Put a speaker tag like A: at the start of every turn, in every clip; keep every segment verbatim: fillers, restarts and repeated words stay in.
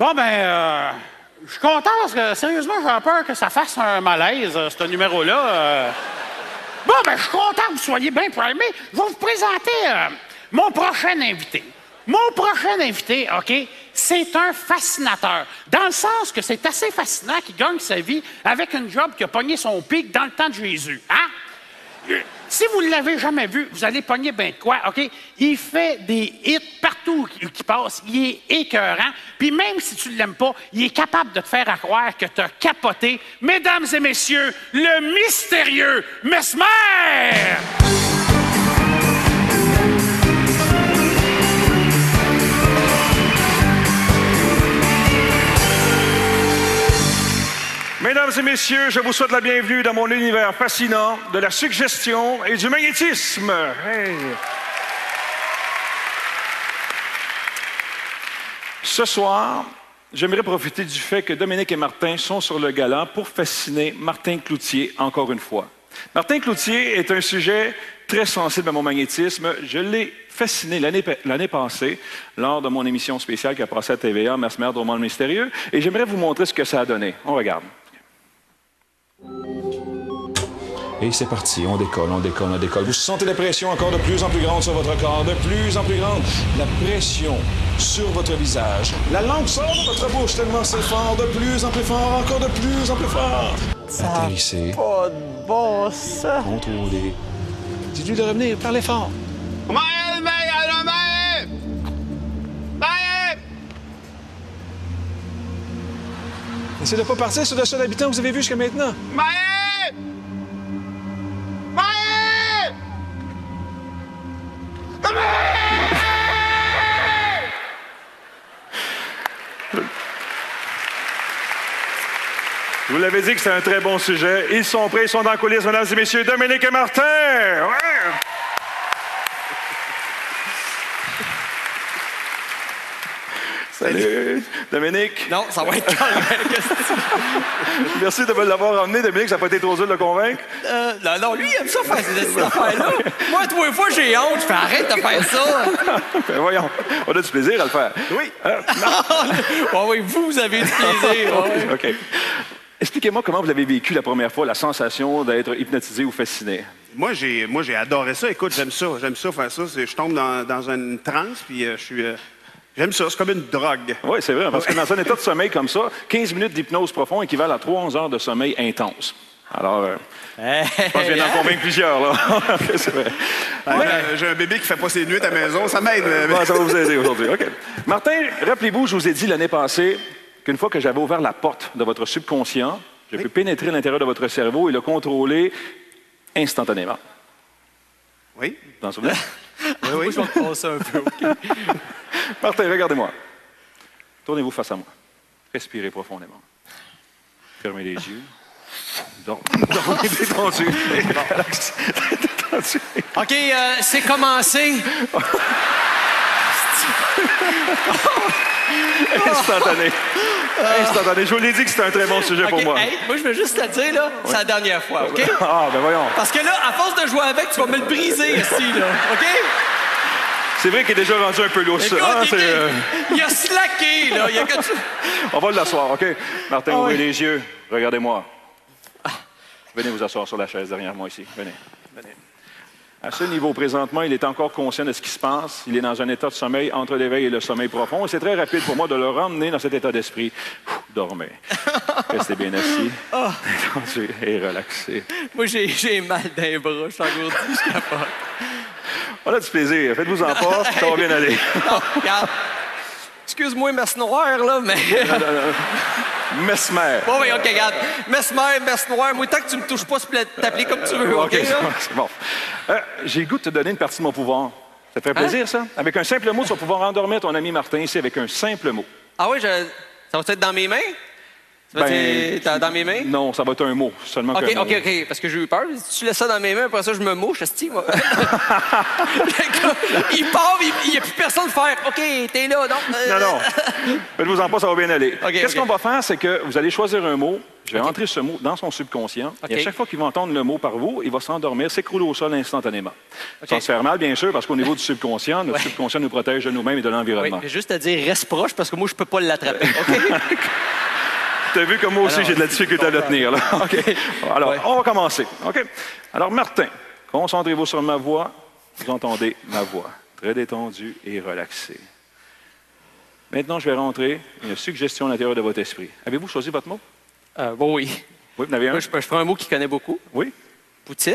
A: Bon, ben, euh, je suis content parce que, sérieusement, j'ai peur que ça fasse un malaise, euh, ce numéro-là. Euh... Bon, ben, je suis content que vous soyez bien primés. Je vais vous présenter euh, mon prochain invité. Mon prochain invité, OK, c'est un fascinateur. Dans le sens que c'est assez fascinant qu'il gagne sa vie avec une job qui a pogné son pic dans le temps de Jésus. Hein? Si vous ne l'avez jamais vu, vous allez pogner ben de quoi, OK? Il fait des hits partout qui passe. Il est écœurant. Puis même si tu ne l'aimes pas, il est capable de te faire croire que tu as capoté. Mesdames et messieurs, le mystérieux Mesmer!
B: Mesdames et messieurs, je vous souhaite la bienvenue dans mon univers fascinant de la suggestion et du magnétisme. Hey. Ce soir, j'aimerais profiter du fait que Dominique et Martin sont sur le gala pour fasciner Martin Cloutier encore une fois. Martin Cloutier est un sujet très sensible à mon magnétisme. Je l'ai fasciné l'année, l'année passée lors de mon émission spéciale qui a passé à T V A, Mesmer, Drôlement le mystérieux, et j'aimerais vous montrer ce que ça a donné. On regarde.
C: Et c'est parti, on décolle, on décolle, on décolle. Vous sentez la pression encore de plus en plus grande sur votre corps, de plus en plus grande. La pression sur votre visage. La langue sort de votre bouche tellement c'est fort, de plus en plus fort, encore de plus en plus fort.
D: Ça
C: Atterrissez.
D: Pas de bon ça.
C: Contrôlez. Dites-lui de revenir, parlez fort. Essayez de ne pas partir sur le seul habitant que vous avez vu jusqu'à maintenant.
E: Maë! Maë!
B: Je vous l'avais dit que c'est un très bon sujet. Ils sont prêts, ils sont dans la coulisse, mesdames et messieurs, Dominique et Martin! Ouais! Salut, Dominique.
D: Non, ça va être correct.
B: Merci de me l'avoir emmené, Dominique. Ça n'a pas été trop dur de le convaincre.
D: Euh, non, non, lui, il aime ça faire ces affaires-là. Moi, trois fois, j'ai honte. Je fais arrête de faire ça.
B: Ben voyons, on a du plaisir à le faire.
D: Oui. Euh, oh, oui, vous, vous avez du plaisir.
B: OK. okay. Expliquez-moi comment vous avez vécu la première fois la sensation d'être hypnotisé ou fasciné.
E: Moi, j'ai, moi, j'ai adoré ça. Écoute, j'aime ça. J'aime ça faire ça. Je tombe dans, dans une transe, puis euh, je suis... Euh, J'aime ça, c'est comme une drogue.
B: Oui, c'est vrai, parce que dans un état de sommeil comme ça, quinze minutes d'hypnose profonde équivalent à trois heures de sommeil intense. Alors, euh, hey, je pense que je viens d'en convaincre plusieurs, là. C'est vrai.
E: Ouais, ouais. J'ai un bébé qui fait pas ses nuits à la maison, ça m'aide.
B: Ouais, ça va vous aider aujourd'hui. OK. Martin, rappelez-vous, je vous ai dit l'année passée qu'une fois que j'avais ouvert la porte de votre subconscient, j'ai oui. pu pénétrer l'intérieur de votre cerveau et le contrôler instantanément.
E: Oui.
B: Vous vous en souvenez?
D: Oui, oui. Je vais te passer un peu, OK.
B: Martin, regardez-moi. Tournez-vous face à moi. Respirez profondément. Fermez les yeux. Dormez, dormez détendu. Détendu.
D: OK, euh, c'est commencé.
B: Instantané. Instantané. Je vous l'ai dit que c'était un très bon sujet
D: okay,
B: pour moi.
D: Hey, moi, je veux juste te dire, là, c'est la dernière fois, OK?
B: Ah, ben voyons.
D: Parce que là, à force de jouer avec, tu vas me le briser ici, là, OK?
B: C'est vrai qu'il est déjà rendu un peu lousse.
D: Écoute,
B: hein,
D: il, euh... il a slacké, là. Il a...
B: On va l'asseoir, OK? Martin,
D: ah,
B: ouvrez
D: oui.
B: les yeux. Regardez-moi. Venez vous asseoir sur la chaise derrière moi ici. Venez. Venez. À ce niveau, présentement, il est encore conscient de ce qui se passe. Il est dans un état de sommeil entre l'éveil et le sommeil profond. Et c'est très rapide pour moi de le ramener dans cet état d'esprit. Dormez. Restez bien assis. Oh. Détendu et relaxé.
D: Moi, j'ai, j'ai mal dans les bras. Je suis engourdi, je capote.
B: On a du plaisir. Faites-vous en pas, ça va bien aller.
D: Non, regarde. Excuse-moi, Messe Noire, là, mais...
B: Mesmer.
D: Bon, oui, OK, regarde. Mesmer, Messe Noire. Moi, tant que tu me touches pas, tu peux t'appeler comme tu veux, OK?
B: OK, c'est bon. Euh, j'ai le goût de te donner une partie de mon pouvoir. Ça te fait plaisir, hein? ça? Avec un simple mot, tu vas pouvoir endormir ton ami Martin ici avec un simple mot.
D: Ah oui, je... ça va être dans mes mains? Ça va ben, être dans mes mains?
B: Non, ça va être un mot. Seulement
D: OK,
B: qu'un
D: OK,
B: mot.
D: OK. Parce que j'ai eu peur. Si tu laisses ça dans mes mains, après ça, je me mouche, esti, moi. Il part, il n'y a plus personne façon de faire. OK, t'es là, donc.
B: Non, non. Faites-vous en pas, ça va bien aller.
D: OK,
B: Qu'est-ce
D: OK.
B: qu'on va faire, c'est que vous allez choisir un mot. Je vais
D: OK.
B: entrer ce mot dans son subconscient.
D: OK.
B: Et à chaque fois qu'il va entendre le mot par vous, il va s'endormir, s'écrouler au sol instantanément.
D: OK.
B: Sans se faire mal, bien sûr, parce qu'au niveau du subconscient, notre
D: Ouais.
B: subconscient nous protège de nous-mêmes et de
D: Oui,
B: l'environnement.
D: mais juste à dire, reste proche parce que moi, je peux pas l'attraper. OK?
B: Tu as vu comme moi aussi,
D: Alors,
B: j'ai de la difficulté à le tenir. Là. OK. Alors,
D: Ouais.
B: on va commencer. OK. Alors, Martin, concentrez-vous sur ma voix. Vous entendez ma voix. Très détendue et relaxée. Maintenant, je vais rentrer une suggestion à l'intérieur de votre esprit. Avez-vous choisi votre mot?
D: Euh, bon, oui.
B: Oui, vous en avez un?
D: Moi, je, je prends un mot qu'il connaît beaucoup.
B: Oui.
D: Poutine.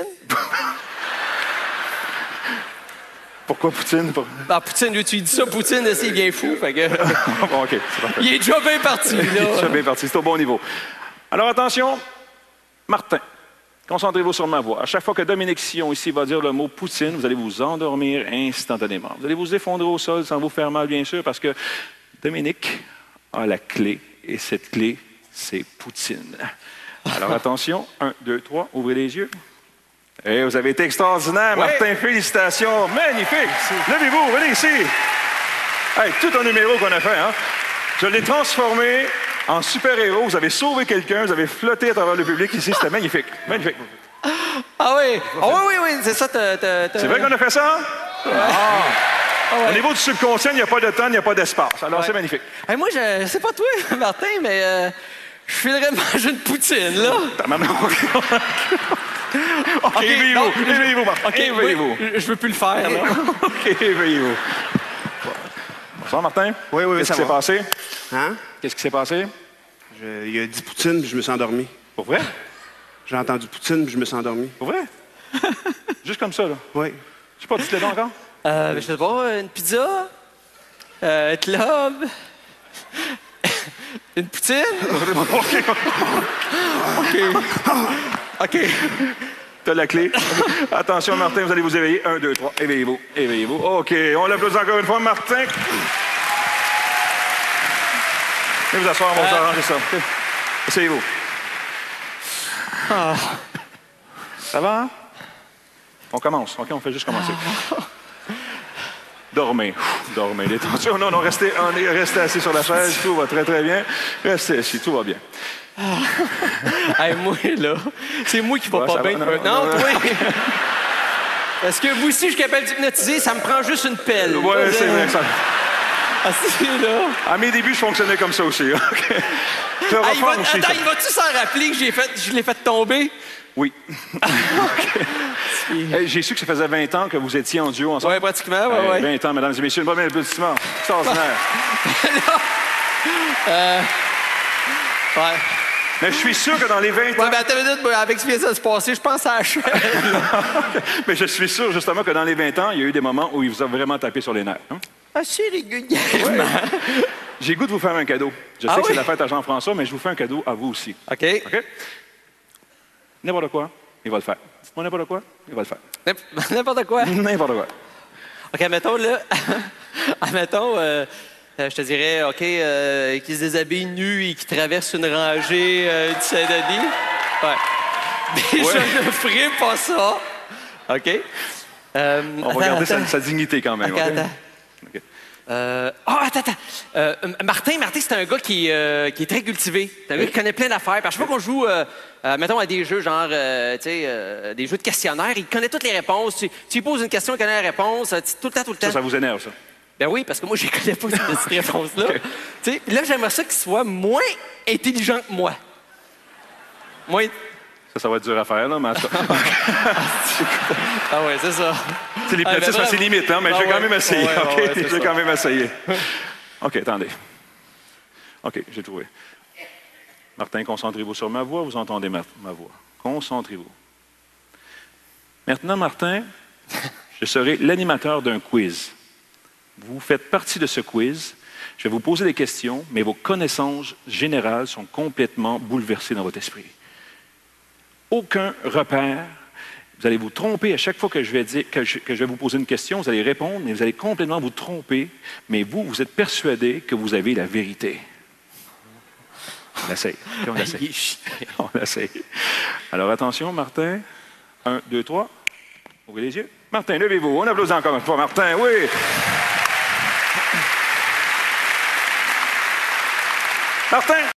B: Pourquoi Poutine? Pour-
D: Ah, Poutine, lui, tu dis ça, Poutine, c'est bien fou. Fait que...
B: Bon, OK, c'est parfait.
D: Il est déjà bien parti,
B: Il est déjà
D: là.
B: bien parti, c'est au bon niveau. Alors, attention, Martin, concentrez-vous sur ma voix. À chaque fois que Dominique Sillon ici va dire le mot Poutine, vous allez vous endormir instantanément. Vous allez vous effondrer au sol sans vous faire mal, bien sûr, parce que Dominique a la clé, et cette clé, c'est Poutine. Alors, attention, un, deux, trois, ouvrez les yeux. Et vous avez été extraordinaire,
D: Ouais.
B: Martin. Félicitations. Magnifique. Levez-vous, venez ici. Hey, tout un numéro qu'on a fait, hein? Je l'ai transformé en super-héros. Vous avez sauvé quelqu'un, vous avez flotté à travers le public ici. C'était magnifique. Magnifique.
D: Ah oui. Ah oui, oui, oui, c'est ça. t'as- t'as- t'as-
B: C'est vrai qu'on a fait ça? Ah. Au niveau du subconscient, il n'y a pas de temps, il n'y a pas d'espace. Alors,
D: Ouais.
B: c'est magnifique.
D: Hey, moi, je, je sais pas toi, Martin, mais euh, je filerais manger une poutine, là.
B: Ah, maman, OK. OK, éveillez-vous.
D: donc, je-
B: Éveillez-vous, Martin.
D: OK,
B: Éveillez-vous.
D: oui, je veux plus le faire, là.
B: OK, éveillez-vous. Bonsoir, Martin.
E: Oui, oui, oui,
B: Qu'est-ce
E: ça
B: qui s'est
E: va.
B: passé?
E: Hein?
B: Qu'est-ce qui s'est passé?
E: Je- il a dit Poutine, puis je me suis endormi.
B: Pour vrai?
E: J'ai entendu Poutine, puis je me suis endormi.
B: Pour vrai? Juste comme ça, là.
E: Oui.
B: Je sais pas, dites-le donc encore.
D: Euh, je sais pas, une pizza, euh, un club, une poutine.
B: OK. OK. T'as la clé. Attention, Martin, vous allez vous éveiller. Un, deux, trois. Éveillez-vous. Éveillez-vous. OK. On l'applaudit encore une fois, Martin. Venez vous asseoir, on va vous arranger ça. OK. Asseyez-vous. Ça va, hein? On commence. OK, on fait juste commencer. Dormez. Dormez. Détendez. Non, non, restez, on est resté assis sur la chaise. Tout va très, très bien. Restez assis. Tout va bien.
D: Hey, moi, là, c'est moi qui va
B: Ouais,
D: pas
B: ça
D: bien.
B: va,
D: Euh,
B: non,
D: Non,
B: non,
D: toi. Parce que vous aussi, je suis capable d'hypnotiser, ça me prend juste une pelle.
B: Oui, c'est vrai. Ça...
D: Ah, c'est là.
B: À mes débuts, je fonctionnais comme ça aussi. OK. Je vais
D: Ah, il va,
B: refaire aussi.
D: attends, il va-tu s'en rappeler que j'ai fait, je l'ai fait tomber?
B: Oui. OK. Hey, j'ai su que ça faisait vingt ans que vous étiez en duo ensemble.
D: Oui, pratiquement, ouais,
B: Hey,
D: ouais.
B: vingt ans, mesdames et messieurs. Une première applaudissement. Extraordinaire.
D: Ouais.
B: Mais je suis sûr que dans les vingt ans...
D: Ouais, ben attends une minute, moi, avec ce qui vient de se passer, je pense à la chaîne.
B: Mais je suis sûr, justement, que dans les vingt ans, il y a eu des moments où il vous a vraiment tapé sur les nerfs. hein?
D: Ah, c'est régulièrement.
B: J'ai le goût de vous faire un cadeau. Je sais
D: Ah
B: que c'est
D: oui?
B: la fête à Jean-François, mais je vous fais un cadeau à vous aussi.
D: OK.
B: OK? N'importe quoi, il va le faire. Dites-moi n'importe quoi, il va le faire.
D: N'imp- N'importe quoi.
B: N'importe quoi.
D: OK, admettons, là. admettons, euh, euh, je te dirais, OK, euh, qui se déshabille nu et qui traverse une rangée euh, du Saint-Denis. Ouais. Déjà,
B: Ouais.
D: je ne ferai pas ça. OK? Euh,
B: On
D: attends,
B: va garder sa,
D: attends.
B: sa dignité quand même.
D: OK,
B: OK?
D: attends.
B: OK.
D: Euh, oh, attends, attends. Euh, Martin, Martin, c'est un gars qui, euh, qui est très cultivé. C'est un gars qui connaît plein d'affaires. Parce que chaque fois qu'on joue, euh, euh, mettons, à des jeux genre, euh, tu sais, euh, des jeux de questionnaire, il connaît toutes les réponses. Tu, tu lui poses une question, il connaît la réponse. euh, Tout le temps, tout le temps.
B: Ça, ça vous énerve, ça?
D: Ben oui, parce que moi, je ne connais pas cette petite réponse-là. Tu sais, là, j'aimerais ça qu'il soit moins intelligent que moi. Moins...
B: Ça, ça va être dur à faire, là, mais en tout cas,
D: Ah ouais, c'est ça.
B: c'est l'hypnotisme
D: Ah, ben,
B: à ses limites, hein, mais
D: Ah
B: je vais quand
D: ouais.
B: même essayer.
D: Ouais, ouais,
B: OK?
D: ouais, c'est
B: Je vais
D: ça.
B: quand même essayer. OK, attendez. OK, j'ai trouvé. Martin, concentrez-vous sur ma voix, vous entendez ma, ma voix. Concentrez-vous. Maintenant, Martin, je serai l'animateur d'un quiz. Vous faites partie de ce quiz. Je vais vous poser des questions, mais vos connaissances générales sont complètement bouleversées dans votre esprit. Aucun repère. Vous allez vous tromper à chaque fois que je vais dire, que je, que je vais vous poser une question. Vous allez répondre, mais vous allez complètement vous tromper. Mais vous, vous êtes persuadé que vous avez la vérité. On l'essaye. OK, on l'essaye. On l'essaye. Alors attention, Martin. Un, deux, trois. Ouvrez les yeux. Martin, levez-vous. On applaudit encore une fois. Martin, oui. Martin!